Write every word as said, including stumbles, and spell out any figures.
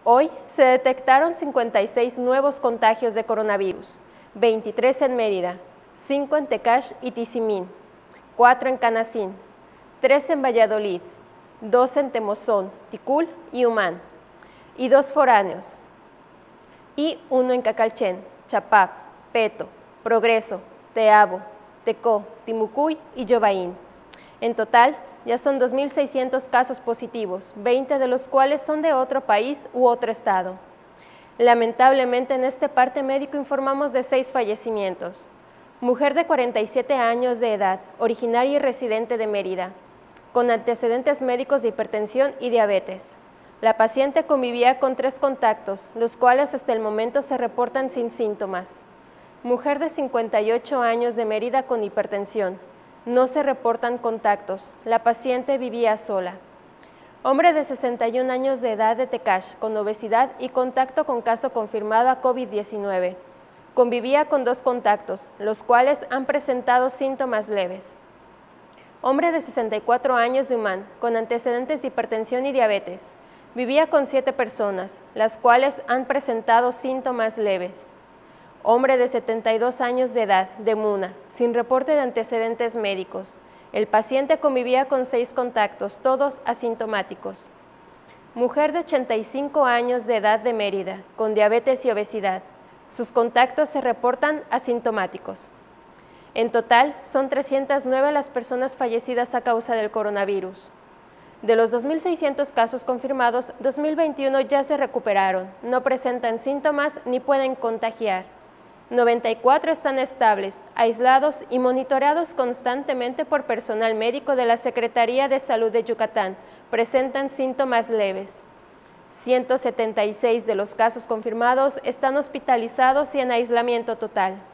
Hoy se detectaron cincuenta y seis nuevos contagios de coronavirus, veintitrés en Mérida, cinco en Tecash y Tizimín, cuatro en Canacín, tres en Valladolid, dos en Temozón, Ticul y Humán, y dos foráneos, y uno en Cacalchen, Chapap, Peto, Progreso, Teabo, Tecó, Timucuy y Yobaín. En total, ya son dos mil seiscientos casos positivos, veinte de los cuales son de otro país u otro estado. Lamentablemente, en este parte médico informamos de seis fallecimientos. Mujer de cuarenta y siete años de edad, originaria y residente de Mérida, con antecedentes médicos de hipertensión y diabetes. La paciente convivía con tres contactos, los cuales hasta el momento se reportan sin síntomas. Mujer de cincuenta y ocho años de Mérida con hipertensión. No se reportan contactos. La paciente vivía sola. Hombre de sesenta y un años de edad de Tecash, con obesidad y contacto con caso confirmado a COVID diecinueve. Convivía con dos contactos, los cuales han presentado síntomas leves. Hombre de sesenta y cuatro años de Humán, con antecedentes de hipertensión y diabetes. Vivía con siete personas, las cuales han presentado síntomas leves. Hombre de setenta y dos años de edad, de Muna, sin reporte de antecedentes médicos. El paciente convivía con seis contactos, todos asintomáticos. Mujer de ochenta y cinco años de edad de Mérida, con diabetes y obesidad. Sus contactos se reportan asintomáticos. En total, son trescientas nueve las personas fallecidas a causa del coronavirus. De los dos mil seiscientos casos confirmados, dos mil veintiuno ya se recuperaron, no presentan síntomas ni pueden contagiar. noventa y cuatro están estables, aislados y monitoreados constantemente por personal médico de la Secretaría de Salud de Yucatán. Presentan síntomas leves. ciento setenta y seis de los casos confirmados están hospitalizados y en aislamiento total.